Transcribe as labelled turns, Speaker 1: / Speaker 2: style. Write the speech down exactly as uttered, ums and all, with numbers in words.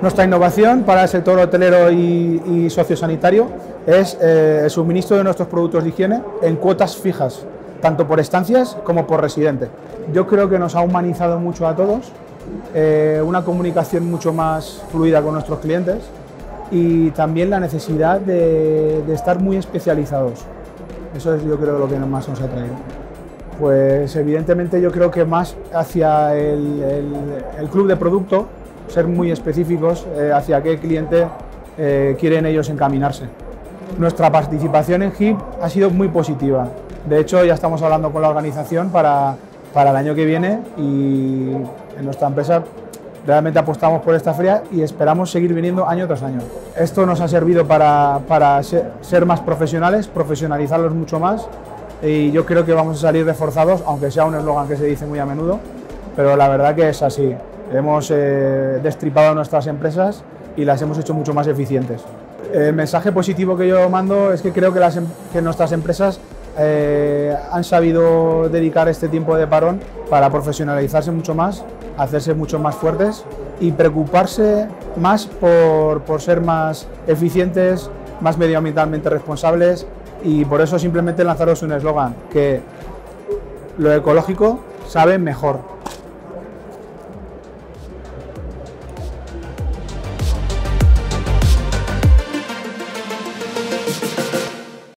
Speaker 1: Nuestra innovación para el sector hotelero y, y sociosanitario es eh, el suministro de nuestros productos de higiene en cuotas fijas, tanto por estancias como por residente. Yo creo que nos ha humanizado mucho a todos, eh, una comunicación mucho más fluida con nuestros clientes y también la necesidad de, de estar muy especializados. Eso es, yo creo, lo que más nos ha traído. Pues evidentemente yo creo que más hacia el, el, el club de producto, ser muy específicos eh, hacia qué cliente eh, quieren ellos encaminarse. Nuestra participación en H I P ha sido muy positiva. De hecho, ya estamos hablando con la organización para, para el año que viene y en nuestra empresa realmente apostamos por esta feria y esperamos seguir viniendo año tras año. Esto nos ha servido para, para ser, ser más profesionales, profesionalizarlos mucho más y yo creo que vamos a salir reforzados, aunque sea un eslogan que se dice muy a menudo, pero la verdad que es así. Hemos eh, destripado nuestras empresas y las hemos hecho mucho más eficientes. El mensaje positivo que yo mando es que creo que, las, que nuestras empresas eh, han sabido dedicar este tiempo de parón para profesionalizarse mucho más, hacerse mucho más fuertes y preocuparse más por, por ser más eficientes, más medioambientalmente responsables y por eso simplemente lanzaros un eslogan, que lo ecológico sabe mejor.